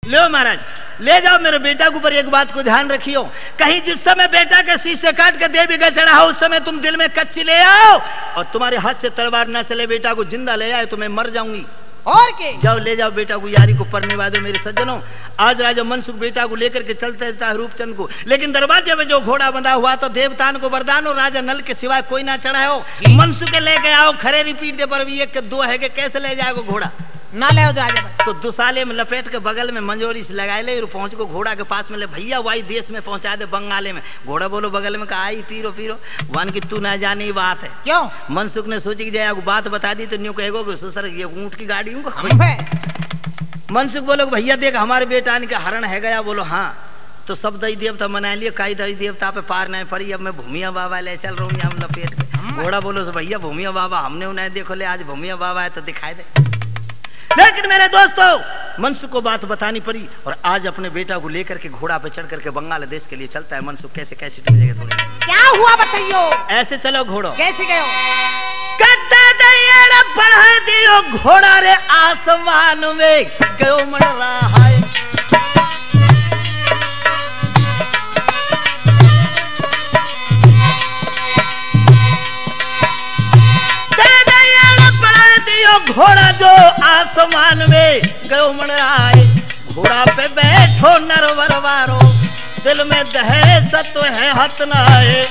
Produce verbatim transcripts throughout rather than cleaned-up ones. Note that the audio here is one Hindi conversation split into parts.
लो महाराज ले जाओ मेरे बेटा के ऊपर एक बात को ध्यान रखियो, कहीं जिस समय बेटा के शीश से काट के देवी का चढ़ाओ उस समय तुम दिल में कच्ची ले आओ और तुम्हारे हाथ से तलवार ना चले, बेटा को जिंदा ले आए तो मैं मर जाऊंगी। और के जाओ ले जाओ बेटा को, यारी को परने वादो मेरे सज्जनों। आज राजा मनसुख बेटा को लेकर के चलते रहता है रूपचंद को, लेकिन दरवाजे में जो घोड़ा बंधा हुआ तो देवतान को वरदान हो राजा नल के सिवाय कोई ना चढ़ा हो। मनसुख के लेके आओ खरे रिपीट दे पर भी एक के दो है के कैसे ले जाएगा घोड़ा ना ले राजा तो दुसाले में लपेट के बगल में मंजोरी से लगाए ले पहुंच को घोड़ा के पास में ले भैया वाई देश में पहुंचा दे बंगाले में। घोड़ा बोलो बगल में कहा आई पीरो पीरो वन की तू ना जानी बात है क्यों। मनसुख ने सोची कि जाए बात बता दी तो न्यू कहेगो सर ये ऊंट की गाड़ी हूँ। मनसुख बोलो भैया देख हमारे बेटा का हरण है गया। बोलो हाँ तो सब दई देवता मना लिए, कई दई देवता पे पार नहीं पड़ी। अब मैं भूमिया बाबा ले चल रहा हूँ हम लपेट के। घोड़ा बोलो भैया भूमिया बाबा हमने उन्हें देखो ले आज भूमिया बाबा है तो दिखाई दे। लेकिन मेरे दोस्तों मनसुख को बात बतानी पड़ी और आज अपने बेटा को लेकर के घोड़ा पे चढ़ करके बंगाल देश के लिए चलता है। मनसुख कैसे कैसे जगह थोड़ी क्या हुआ बताइयो। ऐसे चलो घोड़ो कैसे गयो बढ़ा दियो घोड़ा रे आसमान में गयो मर रहा है। घोड़ा जो आसमान में गयो मन आए, घोड़ा पे बैठो नरवर वारो दिल में दहशत है हत न आए।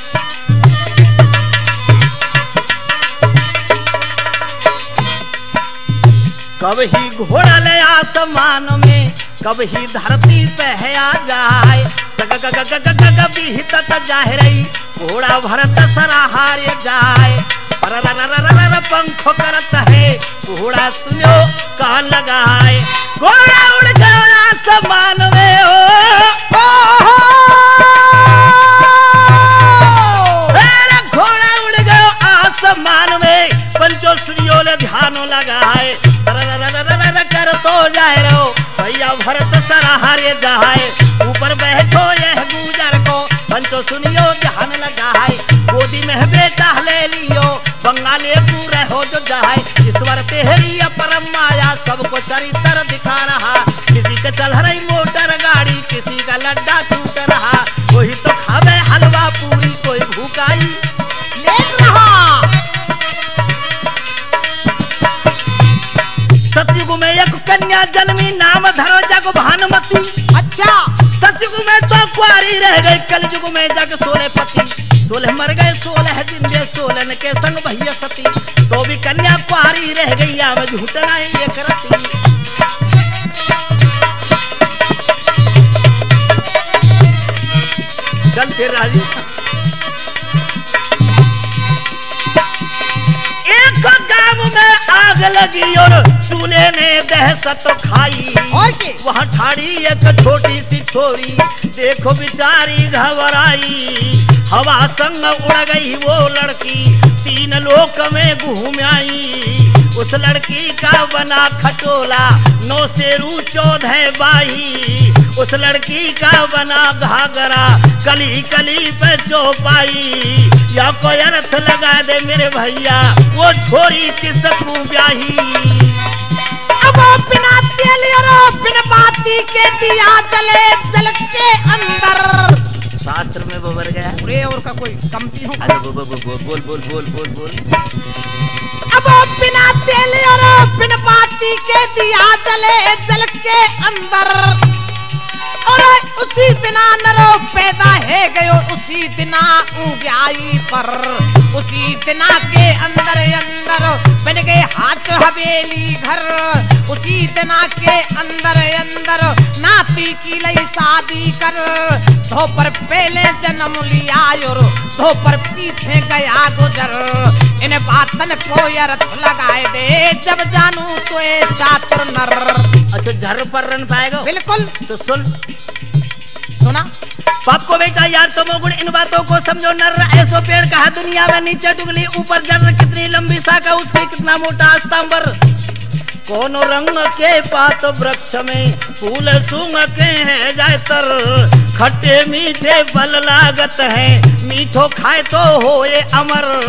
कब ही घोड़ा ले आसमान में कब ही धरती पे है आ जाए, कभी हित जाहिर घोड़ा भरत सराहार जाए। पंखो करत है घोड़ा सुनो कान लगाए, घोड़ा उड़ गया आसमान में ओ घोड़ा उड़ गया आसमान में पंचो सूर्यों ने ध्यानो लगाए। कर तो जाए रहो भैया भरत सराहारे जाए, ऊपर बैठो यह गुजर को पंचो सुनियो ध्यान लगाए। गोदी में बेटा ले लियो बंगाले पूरे हो जो जाए, ईश्वर तेहरी परम माया सबको चरित्र दिखा रहा। किसी के चल रही मोटर गाड़ी किसी का लड्डा टूट रहा, कोई तो खावे हलवा पूरी कोई भूखाई लेट रहा। सतयुग में एक कन्या जन्मी नाम धरो जग भानुमती। अच्छा सतयुग में तो कुआरी रह गई, कलयुग में जग सोले पति। सोलह मर गए सोलह जिंदे सोलन के संग भैया सती, तो भी कन्या कुआरी रह गई या में झूठना ही ये करती। चल फिर राजी एक गांव में आग लगी और चूल्हे ने दहशत खाई। वहाँ ठाड़ी एक छोटी सी छोरी देखो बिचारी घबराई, हवा संग उड़ गई वो लड़की तीन लोक में घूम आई। उस लड़की का बना खटोला नौ शेरू चौदह बाही, उस लड़की का बना घाघरा कली कली पे चौपाई। या कोई अर्थ लगा दे मेरे भैया वो छोरी किसको ब्याही। अब बिना तेल और बिना बाती के दिया जले जल के अंदर। शास्त्र में बोल गया अरे और का कोई कमती हो। अरे बोल बोल बोल बोल बोल बोल बोल। अब बिना तेल और बिना बाती के दिया जले जल के अंदर। और उसी दिना नरो पैदा है गयो उसी दिना उगाई पर, उसी दिना के अंदर अंदर बन गए हाथ हवेली घर। उसी दिना के अंदर अंदर नाती की लई शादी कर, धो पर पहले जन्म लिया और धो पर पीछे गया गुजर। इन बातन को अर्थ लगाए दे जब जानू तो ए चातुर नर। अच्छा झर पर रन पाएगा बिल्कुल तो सुन सुना पाप को बेटा यार तुम गुण इन बातों को समझो। नर ऐसो पेड़ कहा दुनिया में नीचे डुगली ऊपर जर्र कितनी लंबी शाखा उसकी कितना मोटा स्तंभर। कौन रंग के पात वृक्ष में फूल सूंघ के है जाए तर, खट्टे मीठे फल लागत है मीठो खाए तो होए अमर।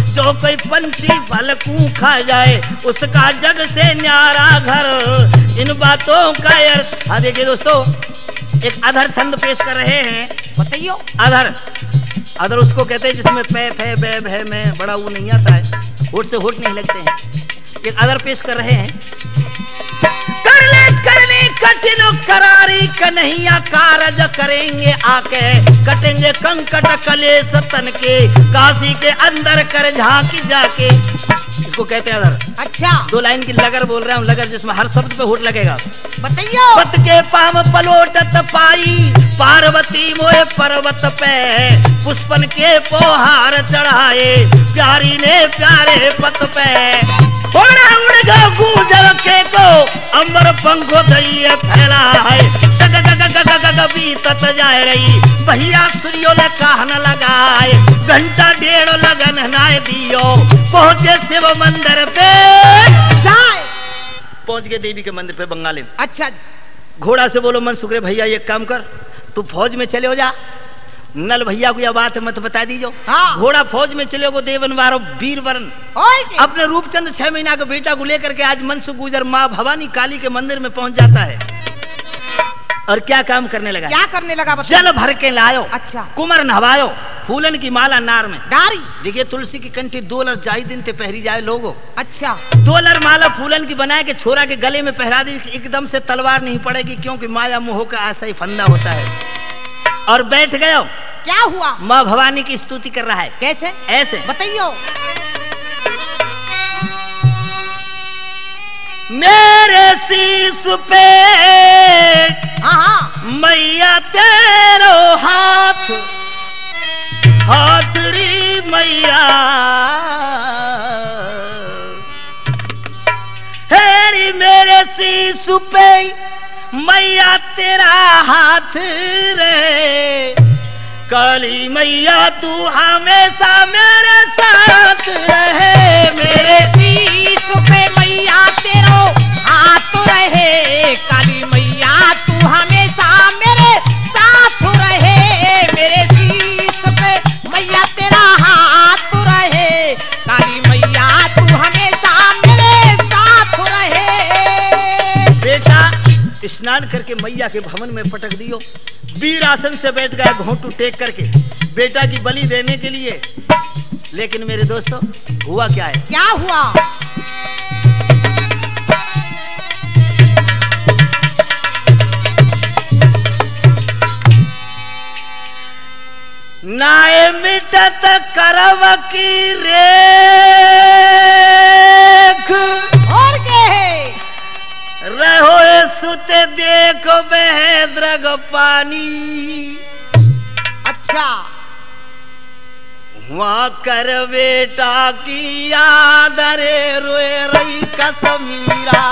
जो कोई पंछी फलकू खा जाए उसका जग से न्यारा घर। इन बातों का अर्थ हाँ देखिए दोस्तों, एक अधर छंद पेश कर रहे हैं। बताइयो। अधर अधर उसको कहते हैं जिसमें पे फे बे भे में बड़ा वो नहीं आता है, होठ से होठ नहीं लगते हैं। एक अधर पेश कर रहे हैं। कर ले कर ले कठिन करारी कन्हैया कारज करेंगे आके, कटेंगे कंकट कलेश तन के, काशी के अंदर कर झांकी जाके। इसको कहते हैं अधर। अच्छा। दो लाइन की लगर बोल रहा हूँ, लगर जिसमें हर शब्द पे होठ लगेगा। बताइयो। पत के पाम पलोटत पाई पार्वती मोए पर्वत पे, पुष्पन के पोहार चढ़ाए प्यारी ने प्यारे पत पे। उड़ उड़ गो गूंजल के को अंबर पंखो दइए फैला है, गग गग गग गग गग बीतत जाए रही भैया सूर्यो ले कहन लगाए, घंटा डेढ़ लगन नाय दियो पहुंचे शिव मंदिर पे जाए। पहुंच गए देवी के मंदिर पे बंगाली में। अच्छा। घोड़ा से बोलो मन सुखरे भैया एक काम कर, तू फौज में चले हो जा, नल भैया को यह बात मत बता दीजो। हाँ। घोड़ा फौज में चले गो देवन वारो वीर वरण अपने रूपचंद छह महीना के बेटा को लेकर के आज मनसुख गुजर माँ भवानी काली के मंदिर में पहुंच जाता है। और क्या काम करने लगा? क्या करने लगा? जल भर के लायो। अच्छा। कुमर नहवायो, फूलन की माला नार में डारी। देखिए तुलसी की कंठी दो लर जाई दिन ते पहरी जाए लोगो। अच्छा। दो लर माला फूलन की बनाए के छोरा के गले में पहरा दी, एकदम से तलवार नहीं पड़ेगी क्योंकि माया मोह का ऐसा ही फंदा होता है। और बैठ गयो। क्या हुआ? माँ भवानी की स्तुति कर रहा है। कैसे? ऐसे बताइयो। मेरे शीश पे हाँ मैया तेरो हाथ, हाथड़ी मैया हेरी मेरे शीश पे मैया तेरा हाथ रे, काली मैया तू हमेशा मेरे साथ रहे। मेरे शीश पे मैया तेरो हाथ रहे, काली मैया तू हमेशा मेरे साथ रहे। मेरे शीश पे मैया तेरा हाथ रहे, काली मैया तू हमेशा मेरे साथ रहे। बेटा स्नान करके मैया के भवन में पटक दियो, वीर आसन से बैठ गया घोंटू टेक करके बेटा की बलि देने के लिए। लेकिन मेरे दोस्तों हुआ क्या है? क्या हुआ? नाए मिटत करव की रेख, और क्या है? रहो सुते देखो बहे द्रग पानी। अच्छा। वहाँ कर बेटा की याद रे रोए रही कसमीरा।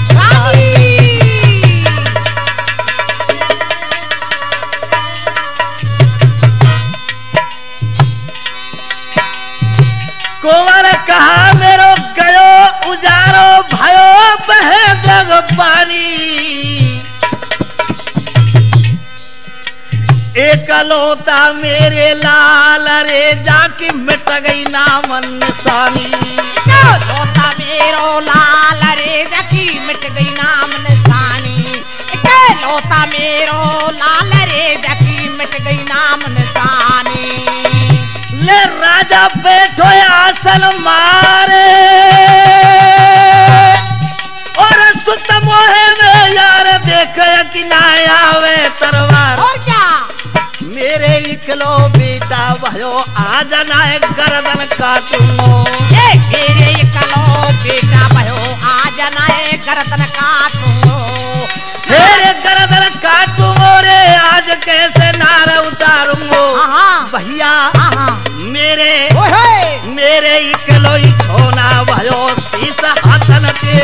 कुंवर कहा मेरो गयो उजारो भयो बहे द्रग पानी, एकलौता मेरे लाल रे जाके मिट गई नाम निशानी। एकलौता मेरो लाल रे जाके मिट गई नाम निशानी, एकलौता मेरो लाल रे जाके मिट गई नाम निशानी। ले राजा बैठो आसन मारे और सुत मोहे में यार देख किला आवे तरवार। और क्या? मेरे इकलो बेटा भयो आज नाय गर्दन काटूंगो। मेरे इकलो बेटा भयो आज नाय गर्दन काटूंगो। तेरे गर्दन काटूंगो रे आज कैसे नार उतारूंगो। भैया मेरे मेरे इकलो ही छोना भयो शीश हाथन के।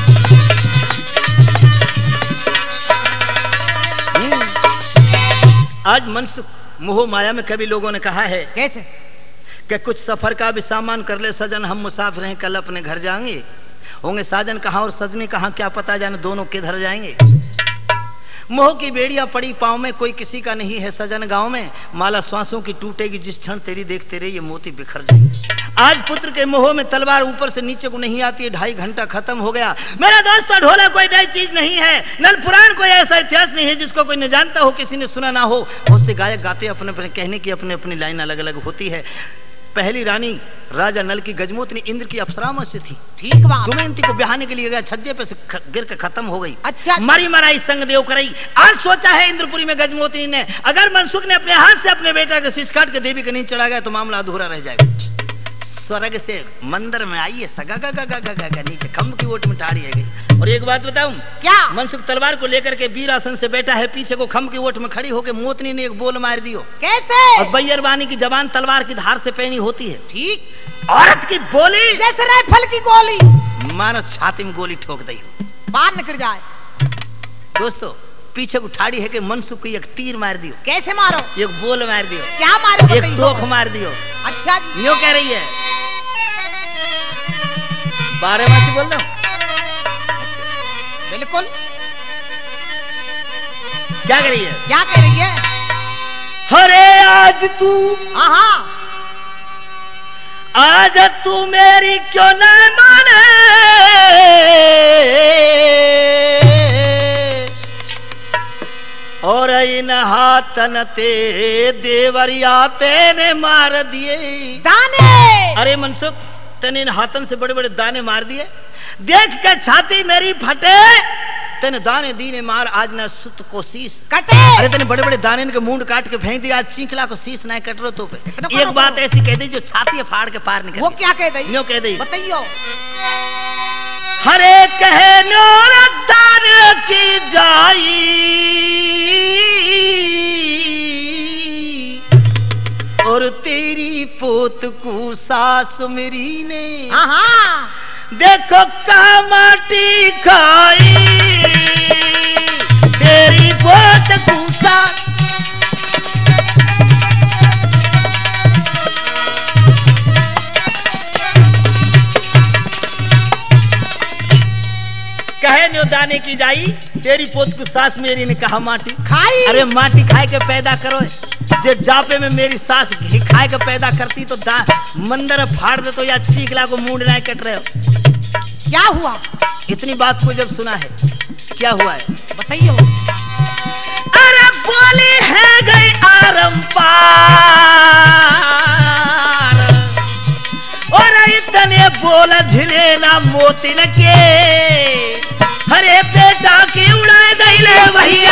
आज मनसुख मोह माया में कभी लोगों ने कहा है कैसे कि कुछ सफर का भी सामान कर ले सजन, हम मुसाफिर हैं कल अपने घर जाएंगे। होंगे साजन कहाँ और सजनी कहाँ क्या पता जाने दोनों किधर जाएंगे। मोह की बेड़ियां पड़ी पाँव में, कोई किसी का नहीं है सजन गांव में। माला श्वासों की टूटेगी जिस क्षण तेरी देखते रहे ये मोती बिखर जाएंगे। आज पुत्र के मोह में तलवार ऊपर से नीचे को नहीं आती है। ढाई घंटा खत्म हो गया। मेरा दोस्तों, ढोला कोई नई चीज नहीं है, नल पुराण कोई ऐसा इतिहास नहीं है जिसको कोई न जानता हो, किसी ने सुना ना हो। बहुत से गायक गाते अपने अपने कहने की अपने अपनी लाइन अलग अलग होती है। पहली रानी राजा नल की गजमोतनी इंद्र की अप्सराओं से थी। ठीक बात। दमयंती को ब्याहने के लिए गया, छज्जे पे से गिर के खत्म हो गई। अच्छा। मारी मराई संग देव करई। आज सोचा है इंद्रपुरी में गजमोतनी ने, अगर मनसुख ने अपने हाथ से अपने बेटा का शीश काट के देवी के नहीं चढ़ा गया तो मामला अधूरा रह जाएगा। स्वर्ग से मंदिर में आई है, सगा गा गा गा गा गा नीचे खम्भ की ओट में ठाड़ी है गई। और एक बात बताऊं क्या? मनसुख तलवार को लेकर के वीर आसन से बैठा है, पीछे को खम्भ की ओट में खड़ी होकर मोतनी ने एक बोल मार दियो। कैसे? और बैयर बानी की जबान तलवार की धार से पैनी होती है। ठीक। औरत की बोली जैसे राइफल की गोली, मानो छाती में गोली ठोक दी हो, बाहर निकल जाए। दोस्तों, पीछे को ठाड़ी है कि मनसुख को एक तीर मार दियो। कैसे मारो? एक बोल मार दियो। क्या मारो? एक तोख मार दियो। अच्छा जी। यूं कह रही है, बारहमासी बोल रहा हूं। बिल्कुल। क्या कह रही है? क्या कह रही है? अरे आज तू, हाँ, आज तू मेरी क्यों न माने, और इन हाथन ते देवरिया तेने मार दिए दाने। अरे मनसुख, तेने इन हाथन से बड़े बड़े दाने मार दिए, देख के छाती मेरी फटे। तेने दाने दीने मार, आज न सुत को शीश कटे। अरे तेने बड़े बड़े दाने के मुंड काट के फेंक दिया, आज चींकला को शीश नहीं कट रो तो पे। एक बात ऐसी कह दी जो छाती फाड़ के पार निकल। वो क्या कह दी? न्यों कह दी, बताइयो। हरे कहे नौरदान की जाई, और तेरी पोत को सास मेरी ने, हाँ, देखो का माटी खाई, तेरी पोत को सास। कहे न्यो दाने की जाई, तेरी पोत को सास मेरी ने कहा माटी खाई। अरे माटी खाए के पैदा करो, जे जापे में मेरी सास घी खाए के पैदा करती तो मंदिर फाड़ दे तो या चीकला को मुंड नहीं कट रहे हो। क्या हुआ? इतनी बात को जब सुना है, क्या हुआ है बताइयो। अरे बोली है गई आरम पार, और इतने बोल झिले ना मोतिन के, हरे बेटा की उड़ाए गई ले भैया।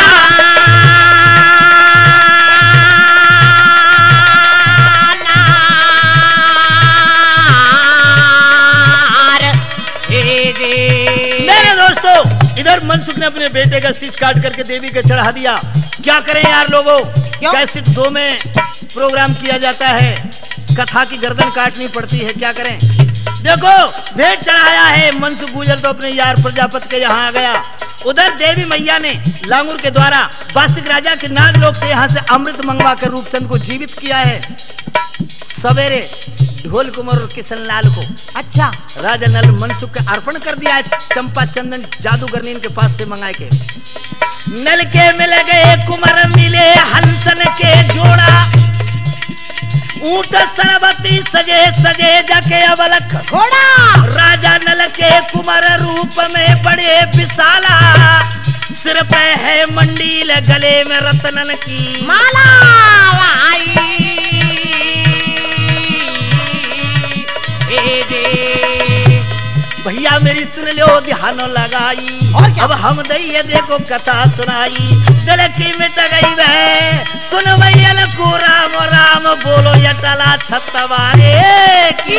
मेरे दोस्तों, इधर मनसुख ने अपने बेटे का शीश काट करके देवी के चढ़ा दिया। क्या करें यार लोगों, कैसेट दो में प्रोग्राम किया जाता है, कथा की गर्दन काटनी पड़ती है, क्या करें। देखो, भेंट चढ़ाया है, मनसुख गुजर तो अपने यार प्रजापति के यहाँ आ गया। उधर देवी मैया ने लांगुर के द्वारा वासिक राजा के नागलोक से यहाँ से अमृत मंगवा कर रूपचंद को जीवित किया है। सवेरे ढोल कुमार और किशन लाल को अच्छा राजा नल मनसुख का अर्पण कर दिया है, चंपा चंदन जादूगरनी के पास से मंगाए के। नल के मिल गए कुमार मिले हंसन के जोड़ा, ऊंट सरबती सजे सजे जके अवलख घोड़ा। राजा नल के कुमार रूप में बड़े विशाला, सिर पे है मंडील गले में रत्नन की माला। आई भैया मेरी सुन लो ध्यान लगाई, अब हम दैये देखो कथा सुनाई। दिल की मिट गई वह सुन भैया को राम राम बोलो यटला छतवारे की।